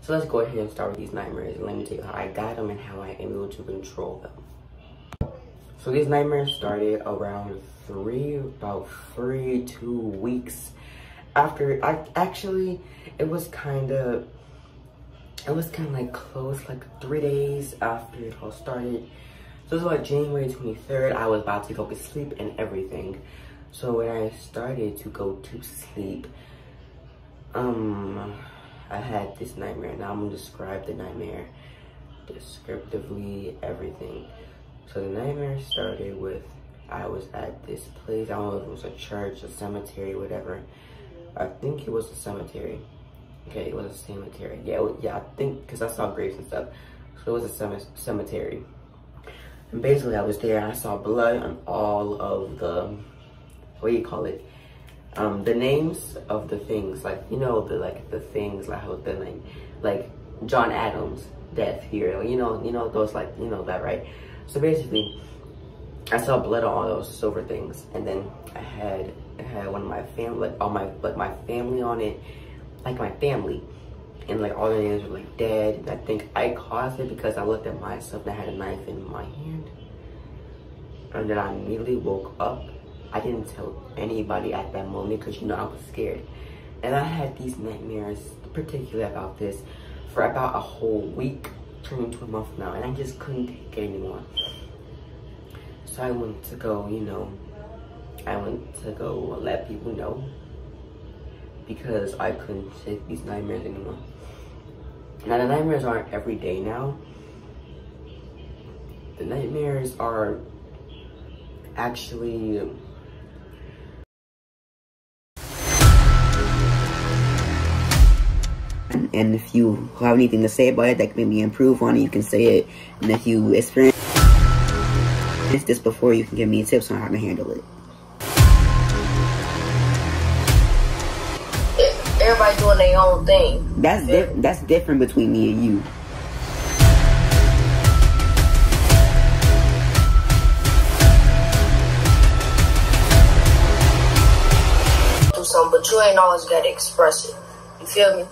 So let's go ahead and start with these nightmares. Let me tell you how I got them and how I am able to control them. So these nightmares started around about 2 weeks after it was kind of like close, like 3 days after it all started. So it was about January 23rd. I was about to go to sleep and everything. So when I started to go to sleep, I had this nightmare. Now I'm gonna describe the nightmare descriptively, everything. So the nightmare started with, I was at this place. I don't know if it was a church, a cemetery, whatever. I think it was a cemetery. Okay, it was a cemetery. Yeah, I think, because I saw graves and stuff. So it was a cemetery. And basically I was there and I saw blood on all of the, what do you call it? The names of the things, like, you know, the things, like how the name, like John Adams' death here, you know, those, like, you know that, right? So basically, I saw blood on all those silver things, and then I had one of my family, like all my, like my family on it, like my family, and like all the names were like dead. And I think I caused it because I looked at myself and I had a knife in my hand, and then I immediately woke up. I didn't tell anybody at that moment because, you know, I was scared. And I had these nightmares, particularly about this, for about a whole week, turning to a month now, and I just couldn't take it anymore. So I went to go, you know, let people know, because I couldn't take these nightmares anymore. Now, the nightmares aren't every day now. The nightmares are actually, and if you have anything to say about it that can maybe improve on it, you can say it. And if you experience this before, you can give me tips on how to handle it. Everybody doing their own thing. That's different between me and you. Do something, but you ain't always gotta express it. You feel me?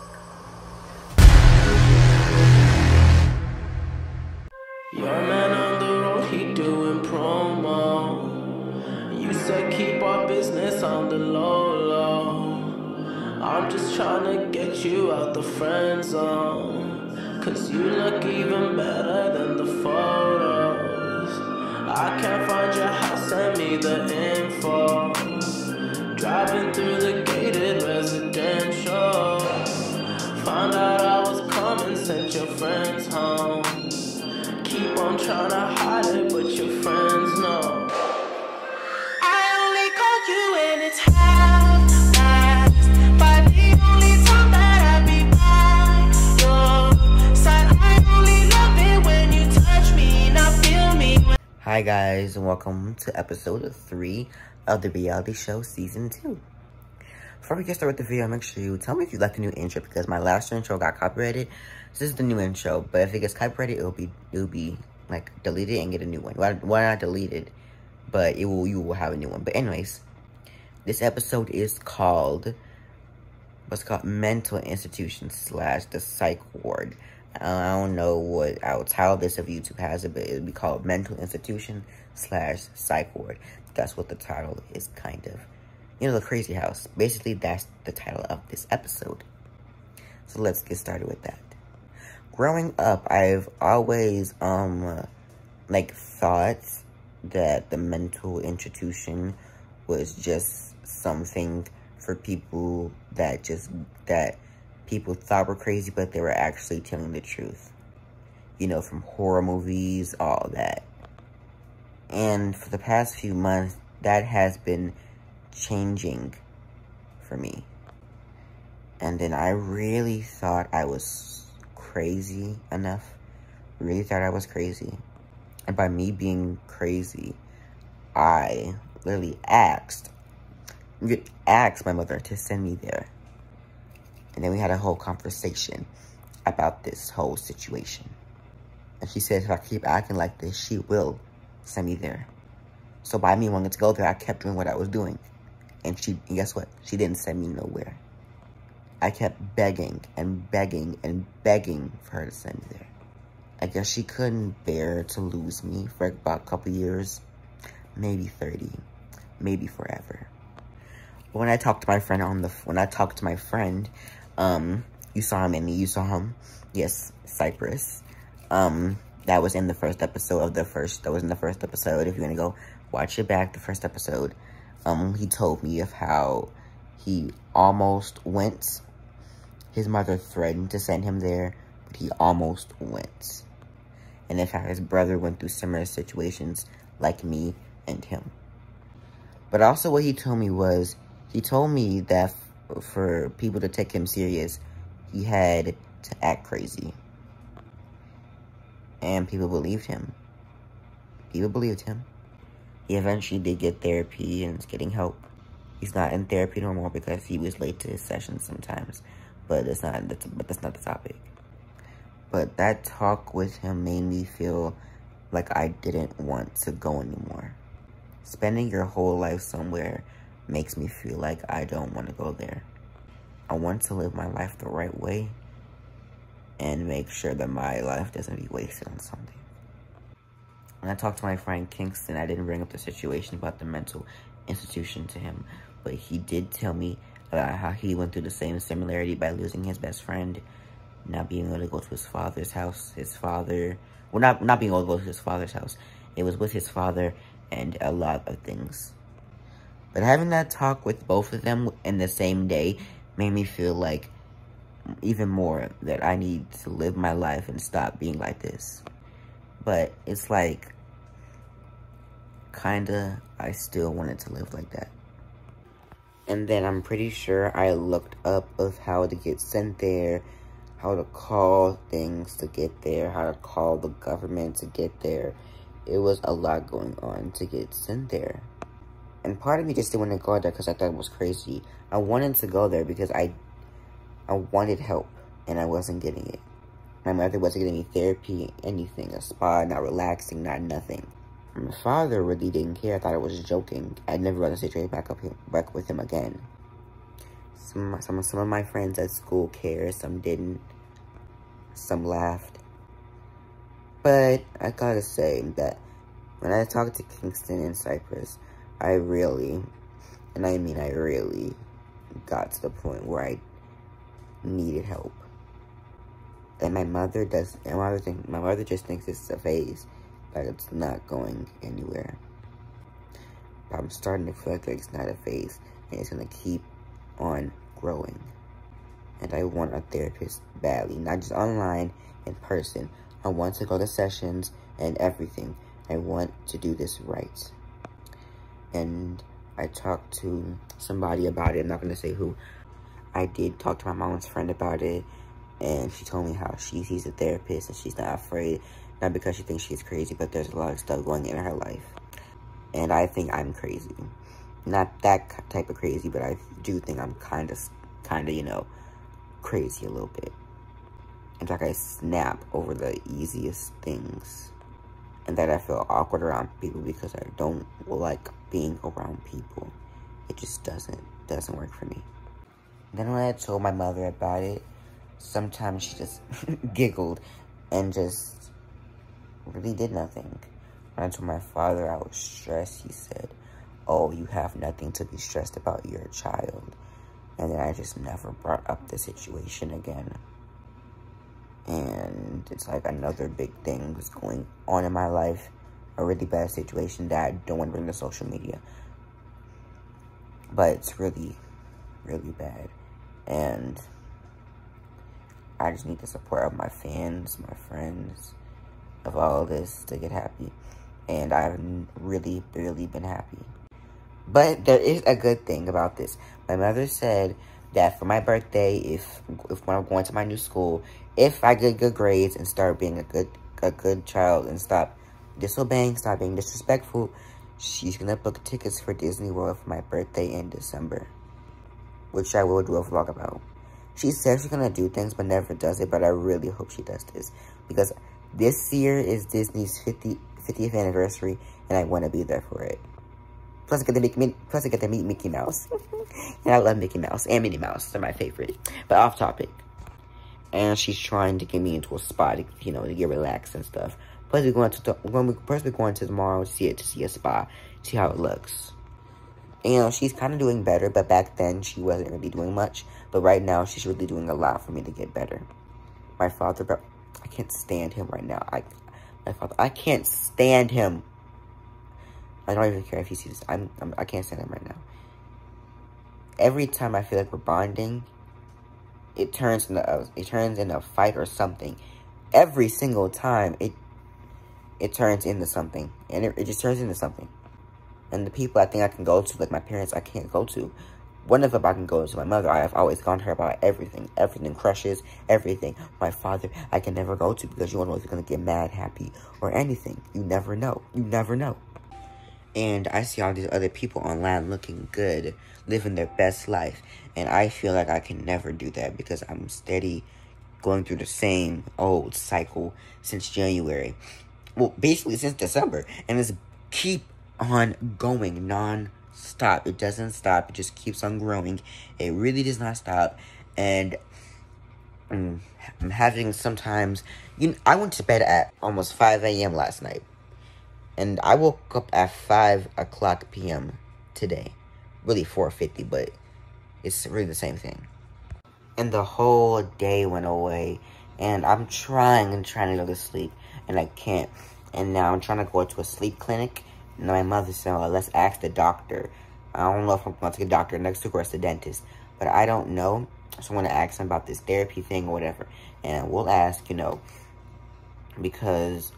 Your man on the road, he doing promo. You said keep our business on the low. I'm just trying to get you out the friend zone, 'cause you look even better than the photos. I can't find your house, send me the info. Driving through the gated residential, found out I was coming, sent your friends home. Keep on trying to hide it, but your friends know. I only call you when it's half-past, but the only time that I be by your side. I only love it when you touch me, not feel me. Hi guys, and welcome to episode 3 of the reality show season 2. Before we get started with the video, make sure you tell me if you like the new intro, because my last intro got copyrighted. So this is the new intro, but if it gets copyrighted, it'll be like deleted and get a new one. Well, not deleted, but you will have a new one. But anyways, this episode is called Mental Institution / the Psych Ward. I don't know what I'll title this if YouTube has it, but it'll be called Mental Institution / Psych Ward. That's what the title is, kind of. You know, the crazy house. Basically, that's the title of this episode. So let's get started with that. Growing up, I've always, like, thought that the mental institution was just something for people that people thought were crazy, but they were actually telling the truth. You know, from horror movies, all that. And for the past few months, that has been changing for me. And then I really thought I was crazy enough. Really thought I was crazy. And by me being crazy, I literally asked my mother to send me there. And then we had a whole conversation about this whole situation. And she said if I keep acting like this, she will send me there. So by me wanting to go there, I kept doing what I was doing. And guess what? She didn't send me nowhere. I kept begging and begging and begging for her to send me there. I guess she couldn't bear to lose me for about a couple years, maybe 30, maybe forever. But when I talked to my friend you saw him, Amy, you saw him, yes, Cypress. That was in the first episode if you're gonna go watch it back, the first episode. He told me of how he almost went. His mother threatened to send him there, but he almost went. And in fact, his brother went through similar situations like me and him. But also what he told me that for people to take him serious, he had to act crazy. And people believed him. He eventually did get therapy and is getting help. He's not in therapy no more because he was late to his sessions sometimes. But that's not the topic. But that talk with him made me feel like I didn't want to go anymore. Spending your whole life somewhere makes me feel like I don't want to go there. I want to live my life the right way and make sure that my life doesn't be wasted on something. When I talked to my friend Kingston, I didn't bring up the situation about the mental institution to him, but he did tell me about how he went through the same similarity by losing his best friend, not being able to go to his father's house. Not being able to go to his father's house. It was with his father and a lot of things. But having that talk with both of them in the same day made me feel like even more that I need to live my life and stop being like this. But it's like, kinda, I still wanted to live like that. And then I'm pretty sure I looked up of how to get sent there, how to call things to get there, how to call the government to get there. It was a lot going on to get sent there. And part of me just didn't want to go there because I thought it was crazy. I wanted to go there because I wanted help, and I wasn't getting it. My mother wasn't getting me therapy, anything, a spa, not relaxing, not nothing. My father really didn't care. I thought I was joking. I'd never rather sit back with him again. Some of my friends at school cared, some didn't. Some laughed. But I gotta say that when I talked to Kingston and Cypress, I really got to the point where I needed help. And my mother just thinks it's a phase, like it's not going anywhere. But I'm starting to feel like it's not a phase, and it's gonna keep on growing. And I want a therapist badly, not just online, in person. I want to go to sessions and everything. I want to do this right. And I talked to somebody about it. I'm not going to say who. I did talk to my mom's friend about it. And she told me how she sees a therapist and she's not afraid. Not because she thinks she's crazy, but there's a lot of stuff going in her life. And I think I'm crazy. Not that type of crazy, but I do think I'm kind of, you know, crazy a little bit. It's like I snap over the easiest things. And that I feel awkward around people because I don't like being around people. It just doesn't work for me. Then when I told my mother about it, sometimes she just giggled and just really did nothing. When I told my father I was stressed, he said, "Oh, you have nothing to be stressed about, you're a child." And then I just never brought up the situation again. And it's like another big thing was going on in my life. A really bad situation that I don't want to bring to social media. But it's really, really bad. And I just need the support of my fans, my friends, of all of this to get happy. And I've really, really been happy. But there is a good thing about this. My mother said that for my birthday, if when I'm going to my new school, if I get good grades and start being a good child and stop disobeying, stop being disrespectful, she's gonna book tickets for Disney World for my birthday in December, which I will do a vlog about. She says she's gonna do things but never does it, but I really hope she does this because this year is Disney's 50th anniversary and I want to be there for it. Plus, I get to meet Mickey Mouse. And I love Mickey Mouse and Minnie Mouse. They're my favorite. But off topic. And she's trying to get me into a spa to, you know, to get relaxed and stuff. Plus, we're going to tomorrow to see a spa, see how it looks. And, you know, she's kind of doing better, but back then she wasn't really doing much. But right now, she's really doing a lot for me to get better. My father, bro, I can't stand him right now. I can't stand him. I don't even care if he sees this. I can't stand him right now. Every time I feel like we're bonding, it turns into a fight or something. Every single time, it turns into something, and it just turns into something. And the people I think I can go to, like my parents, I can't go to. One of them I can go to. My mother, I have always gone to her about everything. Everything, crushes, everything. My father, I can never go to because you don't know if you're going to get mad, happy, or anything. You never know. You never know. And I see all these other people online looking good, living their best life. And I feel like I can never do that because I'm steady going through the same old cycle since January. Well, basically since December. And it's keep on going non-stop. It doesn't stop. It just keeps on growing. It really does not stop. And I'm having sometimes... I went to bed at almost 5 a.m. last night. And I woke up at 5 o'clock p.m. today. Really 4:50, but it's really the same thing. And the whole day went away. And I'm trying to go to sleep. And I can't. And now I'm trying to go to a sleep clinic. And my mother said, well, let's ask the doctor. I don't know if I'm going to take a doctor next to, or it's the dentist. But I don't know. So I'm going to ask him about this therapy thing or whatever. And we'll ask, you know, because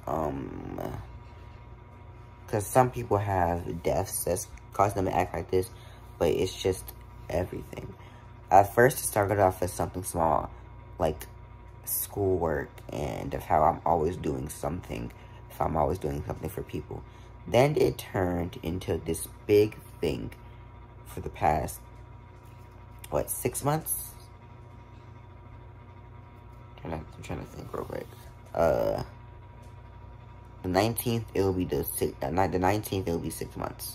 some people have deaths that's causing them to act like this. But it's just everything. At first, it started off as something small. Like schoolwork and of how I'm always doing something. If I'm always doing something for people. Then it turned into this big thing for the past, 6 months? I'm trying to think real quick. The 19th, it'll be the 19th, it'll be 6 months.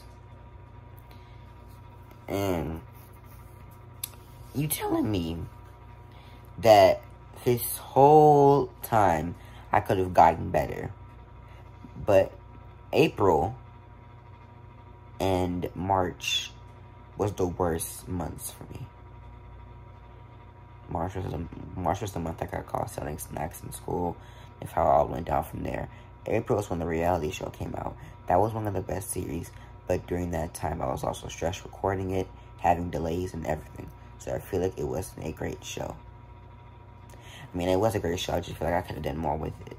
And you telling me that this whole time I could have gotten better, but April and March was the worst months for me. March was the month I got caught selling snacks in school, and how it all went down from there. April was when the reality show came out. That was one of the best series, but during that time I was also stressed recording it, having delays and everything. So I feel like it wasn't a great show. I mean, it was a great show, I just feel like I could have done more with it.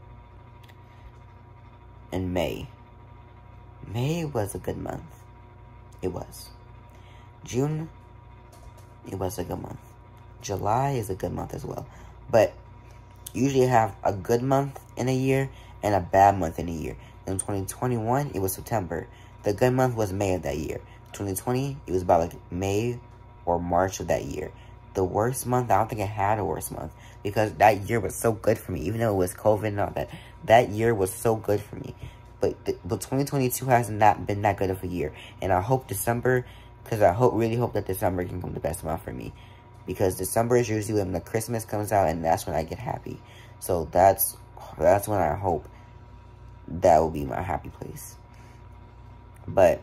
And May was a good month. It was. June, it was a good month. July is a good month as well. But usually you have a good month in a year and a bad month in a year. In 2021, it was September. The good month was May of that year. 2020, it was about like May or March of that year. The worst month, I don't think I had a worst month. Because that year was so good for me. Even though it was COVID and all that. That year was so good for me. But 2022 has not been that good of a year. And I hope December, because I really hope that December can come the best month for me. Because December is usually when the Christmas comes out, and that's when I get happy. So that's when I hope that will be my happy place. But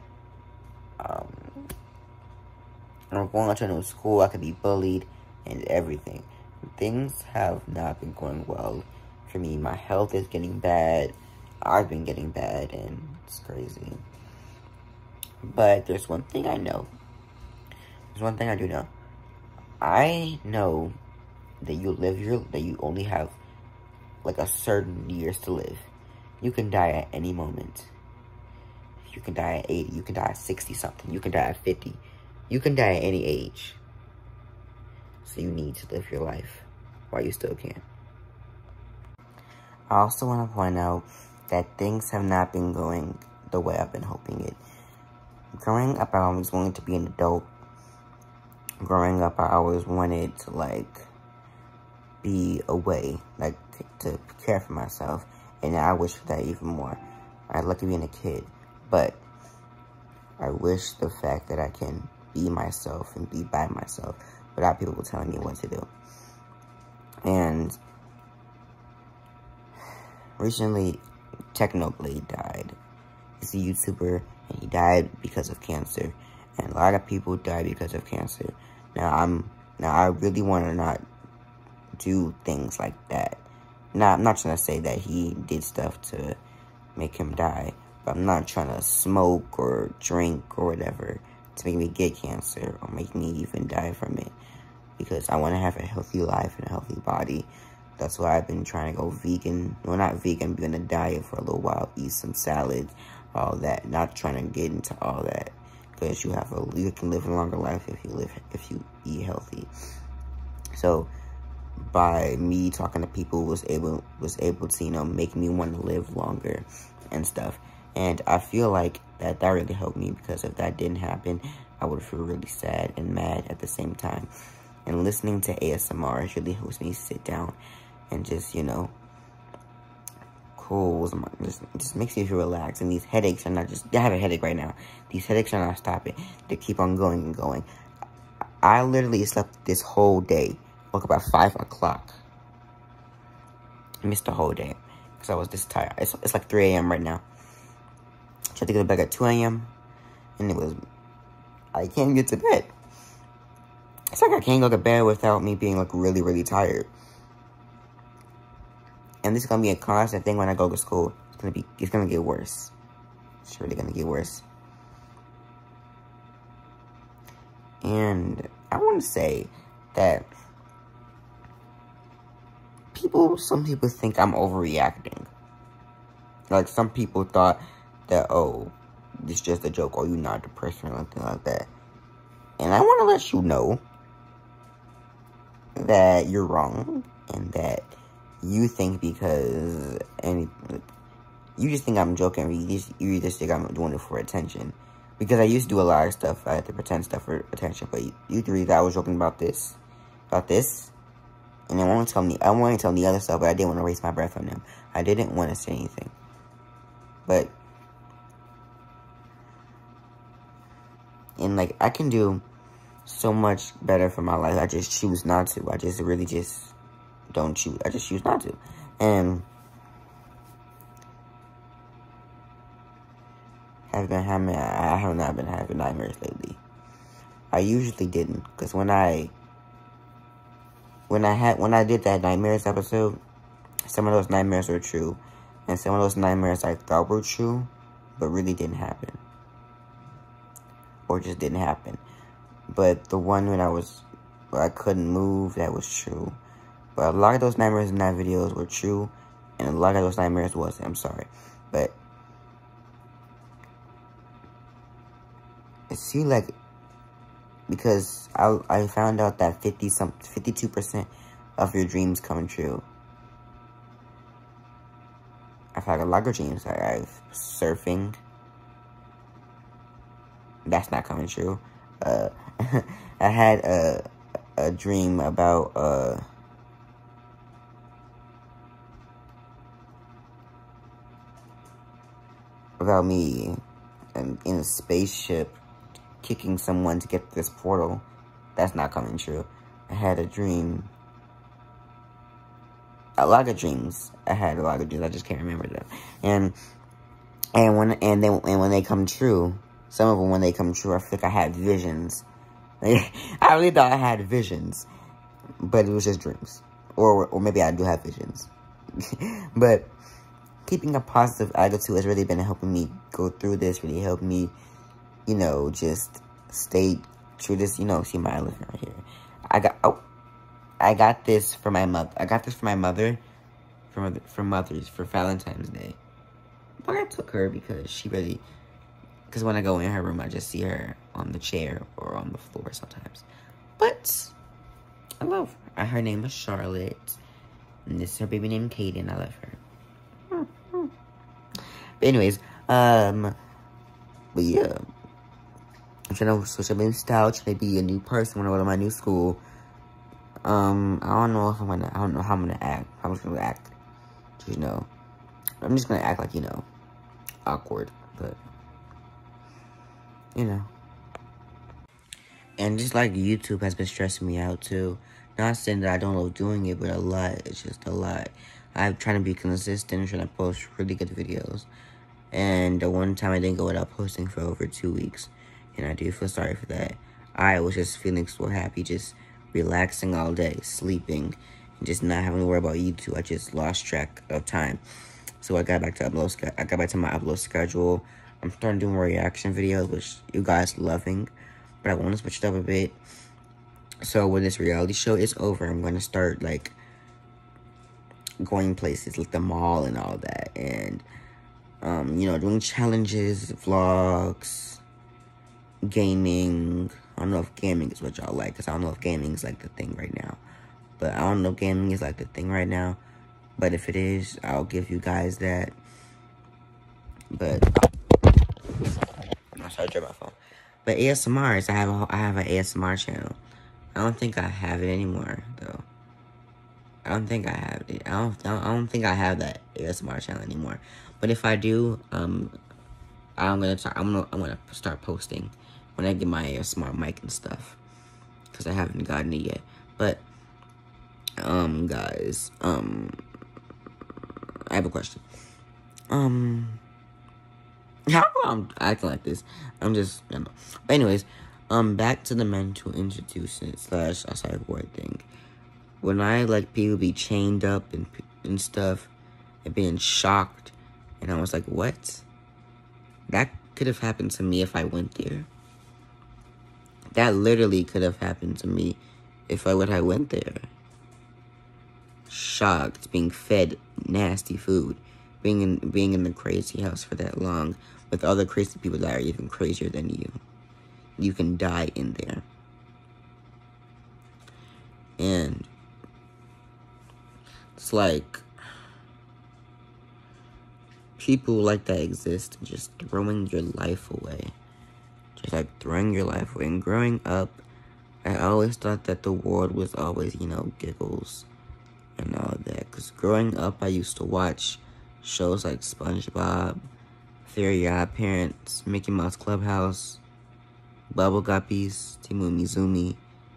I'm going to a new school. I could be bullied and everything. Things have not been going well for me. My health is getting bad. I've been getting bad, and it's crazy. But there's one thing I know. There's one thing I do know. I know that you only have like a certain years to live. You can die at any moment. You can die at 80. You can die at 60 something. You can die at 50. You can die at any age. So you need to live your life while you still can. I also want to point out that things have not been going the way I've been hoping it. Growing up, I always wanted to be an adult. Growing up, I always wanted to, like, be away, like, to care for myself. And I wish for that even more. I'd like to be a kid. But I wish the fact that I can be myself and be by myself without people telling me what to do. And recently, Technoblade died. He's a YouTuber, and he died because of cancer. And a lot of people die because of cancer. Now I really want to not do things like that. Now, I'm not trying to say that he did stuff to make him die, but I'm not trying to smoke or drink or whatever to make me get cancer or make me even die from it. Because I want to have a healthy life and a healthy body. That's why I've been trying to go vegan. Well, not vegan, be on a diet for a little while. Eat some salads, all that. Not trying to get into all that. Because you can live a longer life if you eat healthy. So by me talking to people was able to, you know, make me want to live longer and stuff. And I feel like that really helped me, because if that didn't happen, I would feel really sad and mad at the same time. And listening to ASMR really helps me sit down and just, you know, just makes me feel relaxed. And these headaches are not just, I have a headache right now. These headaches are not stopping. They keep on going and going. I literally slept this whole day. Woke up at 5 o'clock. Missed the whole day because I was this tired. It's like 3 a.m. right now. Tried to get to bed at 2 a.m. and I can't get to bed. It's like I can't go to bed without me being like really, really tired. And this is gonna be a constant thing when I go to school. It's gonna get worse. It's really gonna get worse. And I want to say that some people think I'm overreacting. Like, some people thought that, oh, it's just a joke, or you're not depressed or anything like that. And I want to let you know that you're wrong, and that you think because you just think I'm joking, or you just think I'm doing it for attention. Because I used to do a lot of stuff. I had to pretend stuff for attention, but you three that I was joking about this, and I want to tell the other stuff, but I didn't want to waste my breath on them. I didn't want to say anything, but and like I can do so much better for my life. I just choose not to. I just really just don't choose. I just choose not to, and I have not been having nightmares lately. I usually didn't, because when I did that nightmares episode, some of those nightmares were true, and some of those nightmares I thought were true, but really didn't happen, or just didn't happen. But the one where I couldn't move, that was true. But a lot of those nightmares in that videos were true, and a lot of those nightmares wasn't. I'm sorry, but it seemed like, because I found out that 52% of your dreams come true. I've had a lot of dreams. I've surfing. That's not coming true. I had a dream about me in a spaceship kicking someone to get this portal. That's not coming true. I had a dream. A lot of dreams. I had a lot of dreams. I just can't remember them. And when they come true, some of them when they come true, I feel like I had visions. I really thought I had visions, but it was just dreams. Or maybe I do have visions. But keeping a positive attitude has really been helping me go through this. Really helped me, you know, just stay true to this. You know, see my elephant right here. I got this for my mother. I got this for my mother for Valentine's Day. But I took her because because when I go in her room, I just see her on the chair or on the floor sometimes. But I love her. Her name is Charlotte. And this is her baby named Kaden. I love her. But anyways, but yeah. I'm trying to switch up my style, trying to be a new person when I go to my new school. I don't know how I'm gonna act. How I'm just gonna act. You know. I'm just gonna act like, you know, awkward. But you know. And just like YouTube has been stressing me out too. Not saying that I don't love doing it, but a lot. It's just a lot. I'm trying to be consistent, trying to post really good videos. And the one time I didn't go without posting for over 2 weeks. And I do feel sorry for that. I was just feeling so happy, just relaxing all day, sleeping, and just not having to worry about YouTube. I just lost track of time. So I got back to my upload schedule. I'm starting doing reaction videos, which you guys loving. But I want to switch it up a bit. So when this reality show is over, I'm going to start, like, going places, like the mall and all that. And, you know, doing challenges, vlogs, gaming. I don't know if gaming is what y'all like, because I don't know if gaming is, like, the thing right now. But I don't know if gaming is, like, the thing right now. But if it is, I'll give you guys that. But, I'm sorry, I dropped my phone. But ASMRs, I have an ASMR channel. I don't think I have it anymore though. I don't think I have it. I don't think I have that ASMR channel anymore. But if I do, I'm gonna start posting when I get my ASMR mic and stuff, because I haven't gotten it yet. But guys, I have a question. How come I'm acting like this? I'm just, you know. But anyways, back to the mental institution / psych ward thing. When I like people be chained up and stuff, and being shocked, and I was like, what? That could have happened to me if I went there. That literally could have happened to me if I went there. Shocked, being fed nasty food. Being in the crazy house for that long with other crazy people that are even crazier than you. You can die in there. And it's like people like that exist, just throwing your life away. Just like throwing your life away. And growing up, I always thought that the world was always, you know, giggles and all that. Because growing up, I used to watch shows like SpongeBob, Fairy Odd Parents, Mickey Mouse Clubhouse, Bubble Guppies, Timmy Mizumi.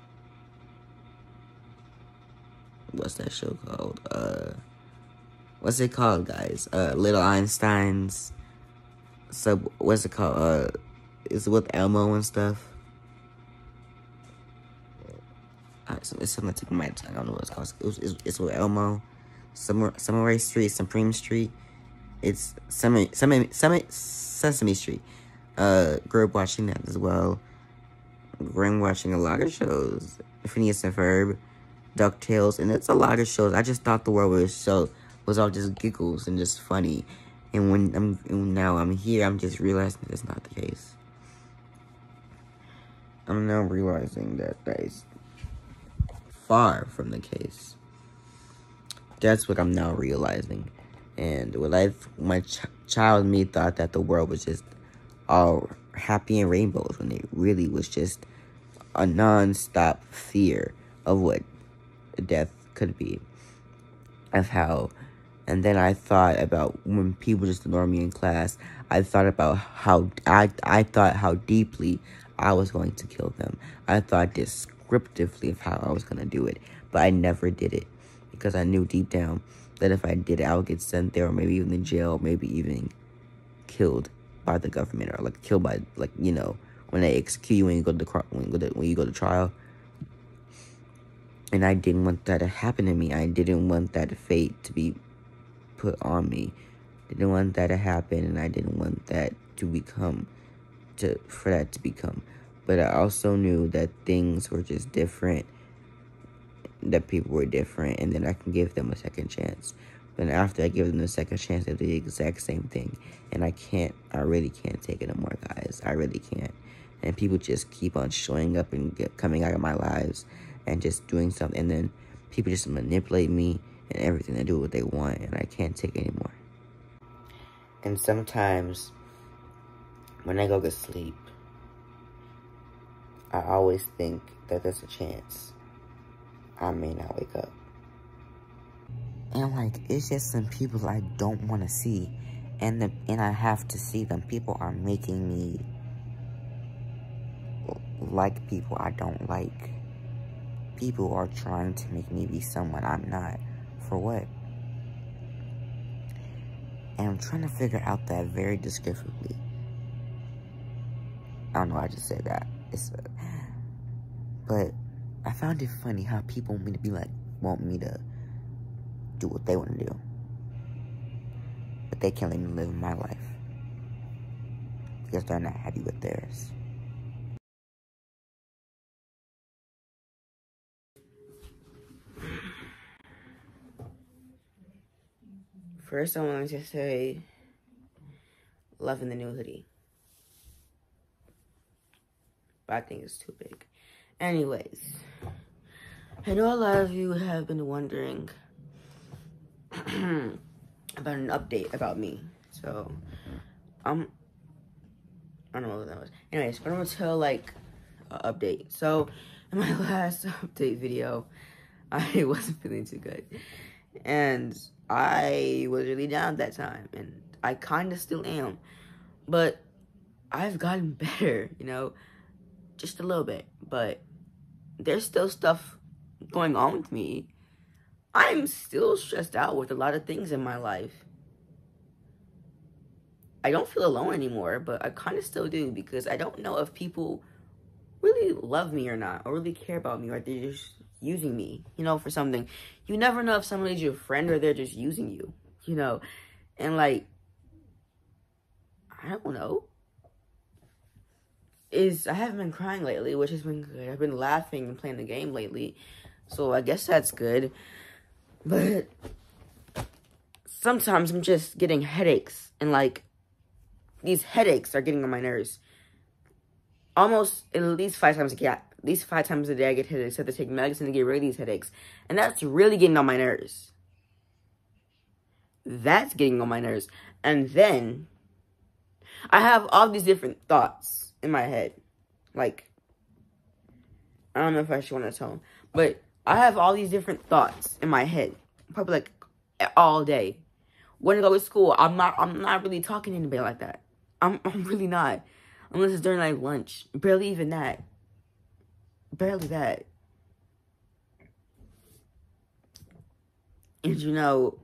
What's that show called? What's it called, guys? Little Einsteins. What's it called? Is it with Elmo and stuff? It's something that took my tongue. I don't know what it's called. It's with Elmo. Summer Street, Supreme Street. It's Sesame Street. Grew up watching that as well. Grew up watching a lot of shows. Phineas and Ferb, DuckTales, and it's a lot of shows. I just thought the world was all just giggles and just funny. And now I'm here, I'm just realizing that's not the case. I'm now realizing that is far from the case. That's what I'm now realizing. And my child me thought that the world was just all happy and rainbows, when it really was just a non-stop fear of what death could be. And then I thought about when people just ignore me in class, I thought about how deeply I was going to kill them. I thought descriptively of how I was going to do it, but I never did it. Because I knew deep down that if I did it, I would get sent there, or maybe even in jail, maybe even killed by the government, or like killed by, like, you know, when they execute you when you go to trial. And I didn't want that to happen to me. I didn't want that fate to be put on me. I didn't want that to happen, and I didn't want that for that to become. But I also knew that things were just different. That people were different, and then I can give them a second chance. But after I give them a second chance, they do the exact same thing. And I really can't take it anymore, guys. I really can't. And people just keep on showing up and coming out of my lives and just doing something. And then people just manipulate me and everything. They do what they want, and I can't take it anymore. And sometimes when I go to sleep, I always think that there's a chance I may not wake up. And like, it's just some people I don't want to see. And I have to see them. People are making me like people I don't like. People are trying to make me be someone I'm not. For what? And I'm trying to figure out that very descriptively. I don't know why I just said that. But I found it funny how people want me to be like, want me to do what they want to do. But they can't let me live my life. Because they're not happy with theirs. First, I wanted to say, loving the new hoodie. But I think it's too big. Anyways, I know a lot of you have been wondering about an update about me. So, I don't know what that was. Anyways, but I'm gonna tell, like, an update. So, in my last update video, I wasn't feeling too good. And I was really down that time. And I kind of still am. But I've gotten better, you know? Just a little bit. But there's still stuff going on with me. I'm still stressed out with a lot of things in my life. I don't feel alone anymore, but I kind of still do, because I don't know if people really love me or not, or really care about me, or they're just using me, you know, for something. You never know if somebody's your friend or they're just using you, you know. And, like, I don't know. I haven't been crying lately, which has been good. I've been laughing and playing the game lately, so I guess that's good. But sometimes I'm just getting headaches, and, like, these headaches are getting on my nerves. Almost at least 5 times a day. At least 5 times a day I get headaches. I have to take medicine to get rid of these headaches. And that's really getting on my nerves. That's getting on my nerves. And then I have all these different thoughts in my head. Like, I don't know if I should want to tell them. But I have all these different thoughts in my head. Probably like all day. When I go to school, I'm not really talking to anybody like that. I'm really not. Unless it's during, like, lunch. Barely even that. Barely that. And, you know,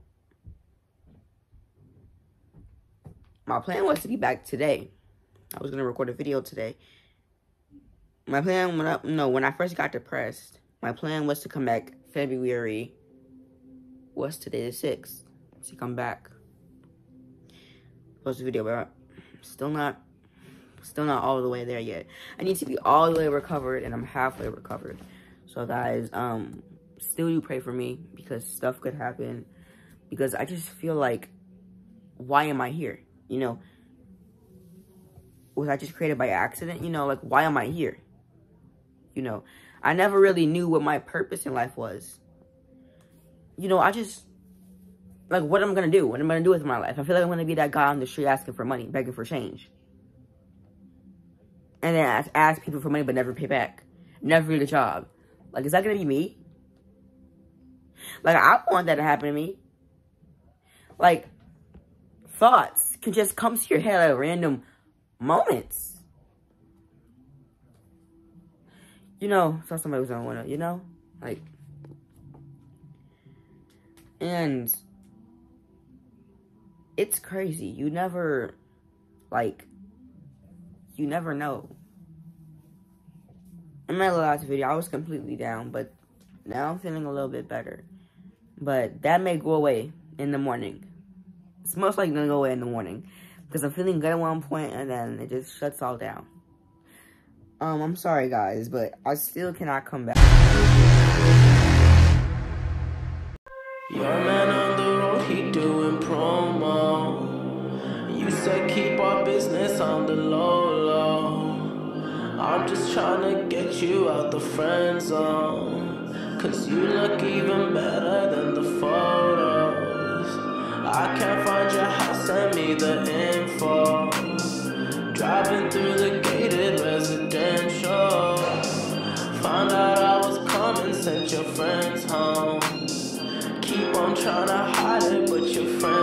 my plan was to be back today. I was going to record a video today. My plan, when I first got depressed, my plan was to come back February. What's today, the 6th? To come back. Post a video, but still not all the way there yet. I need to be all the way recovered, and I'm halfway recovered. So, guys, still do pray for me, because stuff could happen. Because I just feel like, why am I here? You know, was I just created by accident? You know, like, why am I here? You know, I never really knew what my purpose in life was. You know, I just, like, what am I going to do? What am I going to do with my life? I feel like I'm going to be that guy on the street asking for money, begging for change. And then ask people for money but never pay back. Never get a job. Like, is that going to be me? Like, I want that to happen to me. Like, thoughts can just come to your head at random moments. You know, so somebody was on one, you know? Like, and it's crazy. You never, like, you never know. In my last video, I was completely down, but now I'm feeling a little bit better. But that may go away in the morning. It's most likely going to go away in the morning. Because I'm feeling good at one point, and then it just shuts all down. I'm sorry, guys, but I still cannot come back. Your man on the road, he doing promo. You said keep our business on the low. I'm just trying to get you out the friend zone. Cause you look even better than the photos. I can't find your house, send me the info. Driving through the gated residential. Found out I was coming, sent your friends home. Keep on trying to hide it, but your friends